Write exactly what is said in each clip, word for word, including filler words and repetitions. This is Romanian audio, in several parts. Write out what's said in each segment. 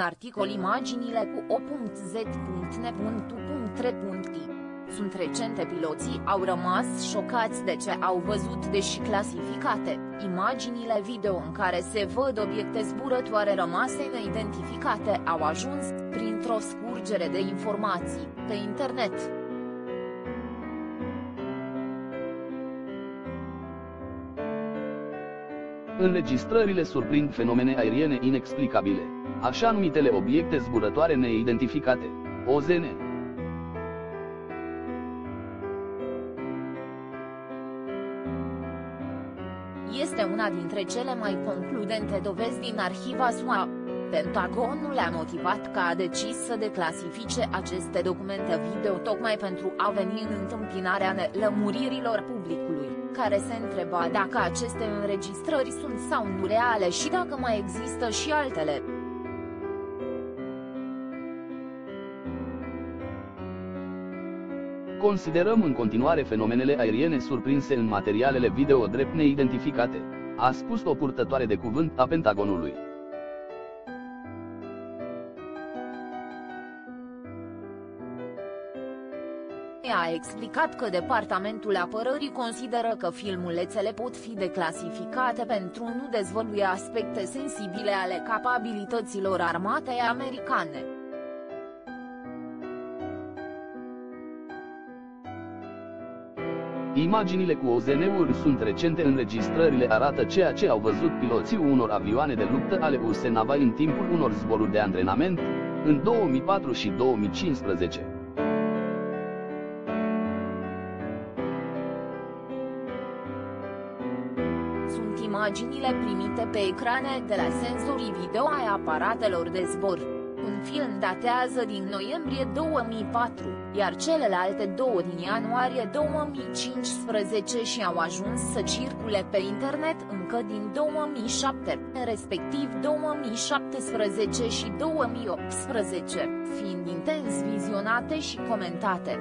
articol imaginile cu o punct z punct n punct u punct r punct i. Sunt recente. Piloții au rămas șocați de ce au văzut, deși clasificate. Imaginile video în care se văd obiecte zburătoare rămase neidentificate au ajuns, printr-o scurgere de informații, pe internet. Înregistrările surprind fenomene aeriene inexplicabile, așa numitele obiecte zburătoare neidentificate, O Z N. Este una dintre cele mai concludente dovezi din arhiva S U A. Pentagonul a motivat că a decis să declasifice aceste documente video tocmai pentru a veni în întâmpinarea nelămuririlor publicului, care se întreba dacă aceste înregistrări sunt sau nu reale și dacă mai există și altele. Considerăm în continuare fenomenele aeriene surprinse în materialele video drept neidentificate, a spus o purtătoare de cuvânt a Pentagonului. A explicat că Departamentul Apărării consideră că filmulețele pot fi declasificate pentru nu dezvălui aspecte sensibile ale capabilităților armatei americane. Imaginile cu O Z N-uri sunt recente. Înregistrările arată ceea ce au văzut piloții unor avioane de luptă ale U S Navy în timpul unor zboruri de antrenament, în două mii patru și două mii cincisprezece. Sunt imaginile primite pe ecrane de la senzorii video ai aparatelor de zbor. Un film datează din noiembrie două mii patru, iar celelalte două din ianuarie două mii cincisprezece și au ajuns să circule pe internet încă din două mii șapte, respectiv două mii șaptesprezece și două mii optsprezece, fiind intens vizionate și comentate.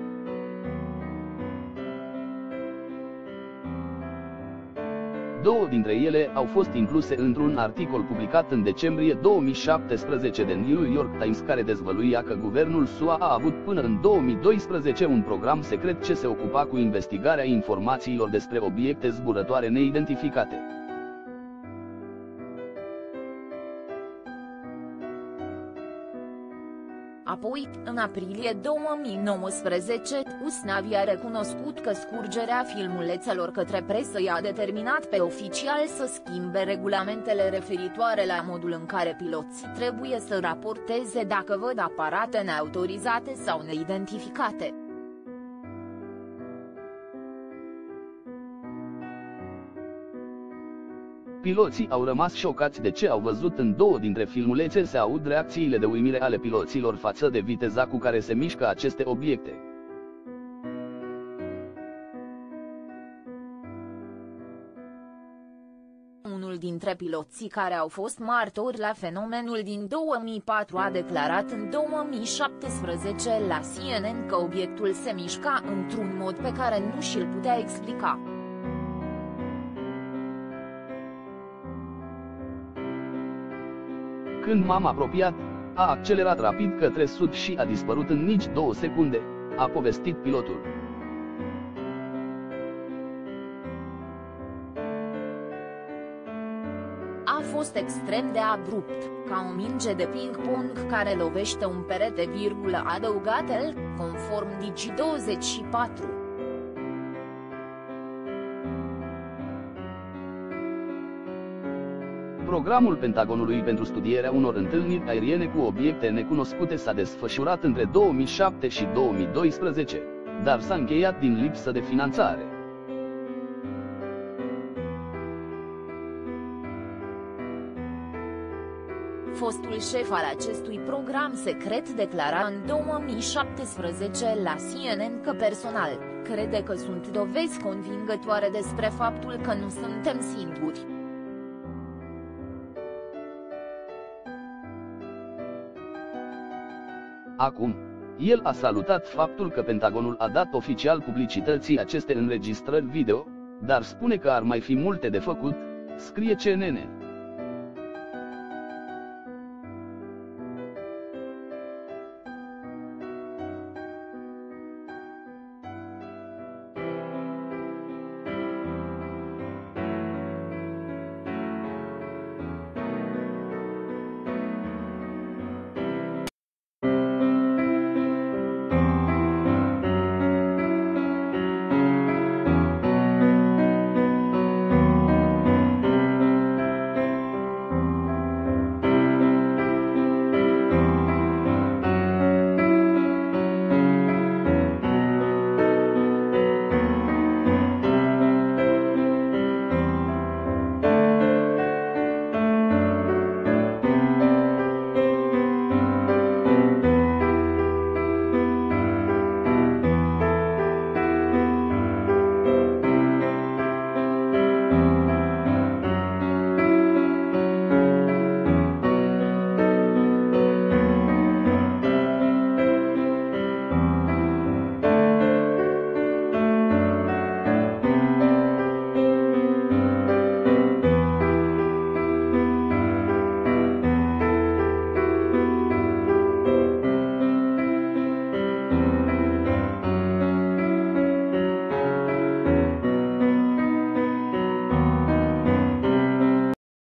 Două dintre ele au fost incluse într-un articol publicat în decembrie două mii șaptesprezece de New York Times, care dezvăluia că guvernul S U A a avut până în două mii doisprezece un program secret ce se ocupa cu investigarea informațiilor despre obiecte zburătoare neidentificate. Apoi, în aprilie două mii nouăsprezece, U S Navy a recunoscut că scurgerea filmulețelor către presă i-a determinat pe oficiali să schimbe regulamentele referitoare la modul în care piloții trebuie să raporteze dacă văd aparate neautorizate sau neidentificate. Piloții au rămas șocați de ce au văzut. În două dintre filmulețe se aud reacțiile de uimire ale piloților față de viteza cu care se mișcă aceste obiecte. Unul dintre piloții care au fost martori la fenomenul din două mii patru a declarat în două mii șaptesprezece la C N N că obiectul se mișca într-un mod pe care nu și-l putea explica. Când m-am apropiat, a accelerat rapid către sud și a dispărut în nici două secunde, a povestit pilotul. A fost extrem de abrupt, ca o minge de ping-pong care lovește un perete, a adăugat el, conform Digi douăzeci și patru. Programul Pentagonului pentru studierea unor întâlniri aeriene cu obiecte necunoscute s-a desfășurat între două mii șapte și două mii doisprezece, dar s-a încheiat din lipsă de finanțare. Fostul șef al acestui program secret declara în două mii șaptesprezece la C N N că personal crede că sunt dovezi convingătoare despre faptul că nu suntem singuri. Acum, el a salutat faptul că Pentagonul a dat oficial publicității aceste înregistrări video, dar spune că ar mai fi multe de făcut, scrie C N N.